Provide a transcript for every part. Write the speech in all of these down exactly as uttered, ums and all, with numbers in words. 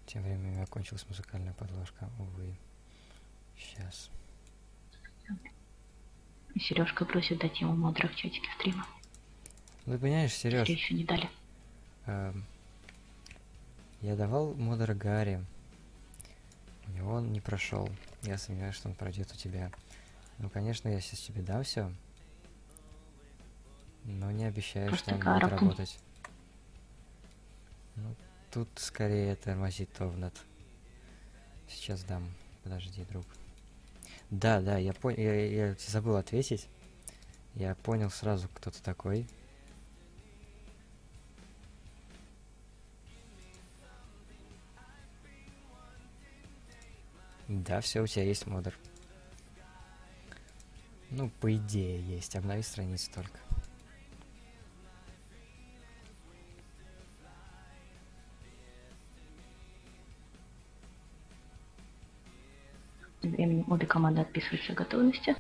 Тем временем окончилась музыкальная подложка, увы. Сейчас. Сережка просит дать ему модера в чатике стрима. Ну, ты понимаешь, Сереж, Если еще не дали. эм, я давал модера Гарри. У него он не прошел. Я сомневаюсь, что он пройдет у тебя. Ну, конечно, я сейчас тебе дам все. Но не обещаю, Просто что он Гара, будет пум. работать. Ну, тут скорее тормозит Товнат. Сейчас дам. Подожди, друг. Да, да, я понял. Я, я тебе забыл ответить. Я понял сразу, кто ты такой. Да, все, у тебя есть модер. Ну, по идее, есть. Обнови страницу только. Тем временем обе команды отписываются о готовности.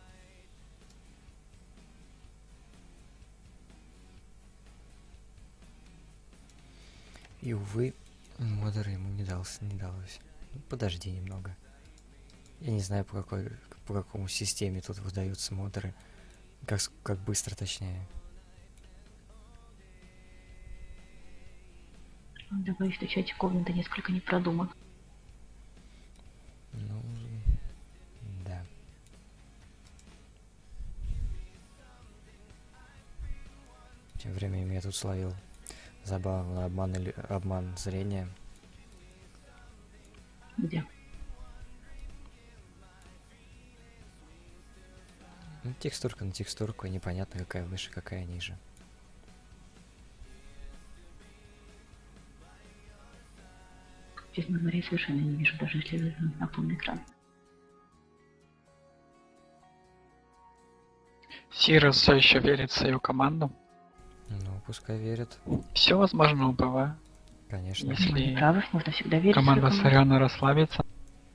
И, увы, модер ему не дался, не далось. Ну, подожди немного. Я не знаю, по какой, по какому системе тут выдаются модеры. Как, с- как быстро, точнее. Добавить, что чатик комнаты несколько не продуман. Ну, да. Тем временем я тут словил забавный обман, или, обман зрения. Где? Ну, текстурка на текстурку, и непонятно, какая выше, какая ниже. Честно говоря, я совершенно не вижу, даже если на полный экран. Сирос все еще верит в свою команду. Ну, пускай верят. Все возможно у ПВ. Конечно. Если Вы не правы, можно всегда верить в свою команда команду. Сарена расслабится.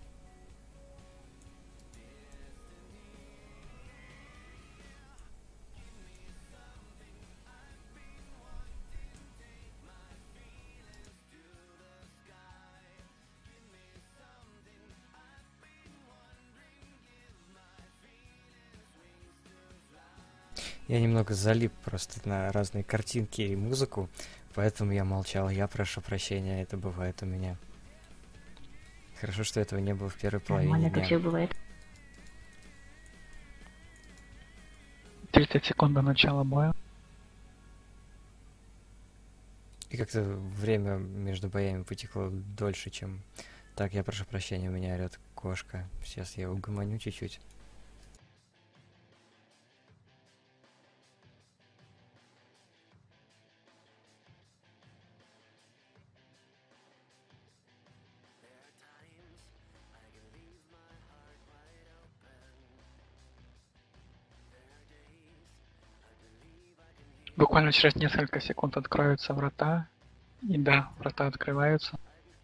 Я немного залип просто на разные картинки и музыку, поэтому я молчал. Я прошу прощения, это бывает у меня. Хорошо, что этого не было в первой половине Нормально, это дня. все бывает. тридцать секунд до начала боя. И как-то время между боями потекло дольше, чем... Так, я прошу прощения, у меня орёт кошка. Сейчас я угомоню чуть-чуть. Буквально через несколько секунд откроются врата. И да, врата открываются.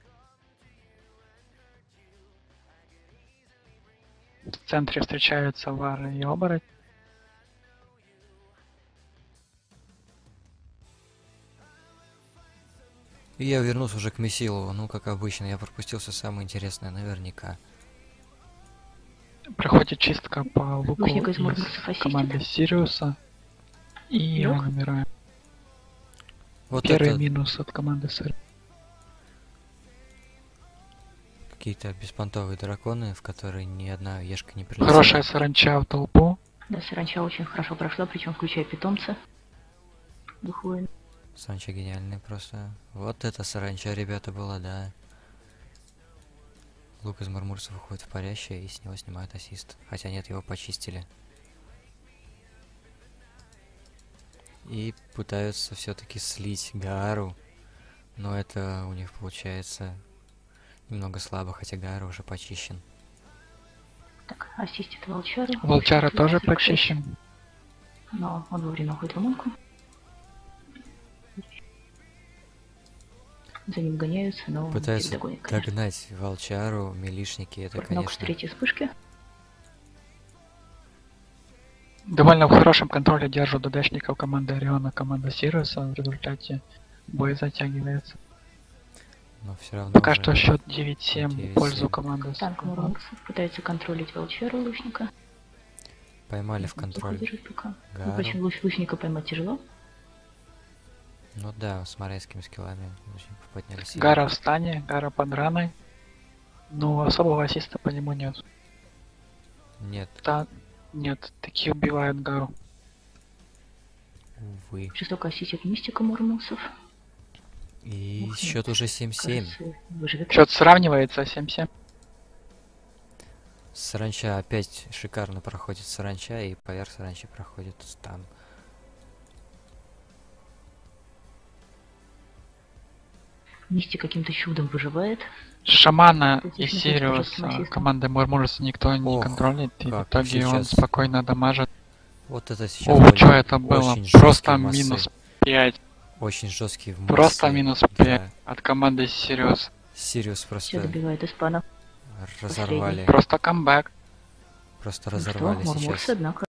В центре встречаются Вар и Оборотень. И я вернулся уже к Месилову. Ну, как обычно, я пропустил все самое интересное, наверняка. Проходит чистка по луку Лучник из из Мурмурсов ассистит. команды Сириуса. И его Лёг. номера. Вот Первый это минус от команды Сириуса. какие-то беспонтовые драконы, в которые ни одна ешка не прилетела. Хорошая саранча в толпу. Да, саранча очень хорошо прошла, причем включая питомца. Духовой. Саранча гениальная просто. Вот это саранча, ребята, была, да. Лук из Мурмурцев уходит в парящее, и с него снимают ассист. Хотя нет, его почистили. И пытаются все-таки слить Гаару. Но это у них получается немного слабо, хотя Гаару уже почищен. Так, ассистит Волчару. Волчара Ассистит тоже Сюрприз. почищен. Но он вовремя уходит в ломанку. За ним гоняются, но он Пытаются всех догонит, конечно. догнать Волчару, милишники, это, Порнок с конечно... третьей вспышки. Довольно в хорошем контроле держат ДДшников команды Ориона, команда Сириуса. В результате бой затягивается. Но все равно Пока уже что счет девять семь в девять пользу семь. команды. Танк Мурмурсов пытается контролить Волчеру лучника. поймали в Плохо контроль держит пока. Ну, Гару. почему луч лучника поймать тяжело? Ну да, с морейскими скиллами лучников подняли сильно. Гара в стане, Гара под раной. Но особого ассиста по нему нет. Нет, Да, нет, такие убивают Гару. увы. Жестоко ассистит мистика Мурмусов. И Ух, счет уже семь семь. Кажется, выживет. Счет сравнивается семь семь. Саранча опять шикарно проходит Саранча, и поверх Саранчи проходит стан. Мисти каким-то чудом выживает. Шамана Здесь и не точно Сириуса жестким ассистом. команды Мурмурса никто не Ох, контролит, и в как итоге он сейчас. спокойно дамажит. Вот это сейчас О, были что это было? очень Просто жесткие массы. минус пять. Очень жесткие в Просто массы. минус Да. пять от команды Сириус. Сириус Все просто добивает испанов. разорвали. Просто камбэк. Просто Ну что, разорвали Мурмурсы, сейчас. однако,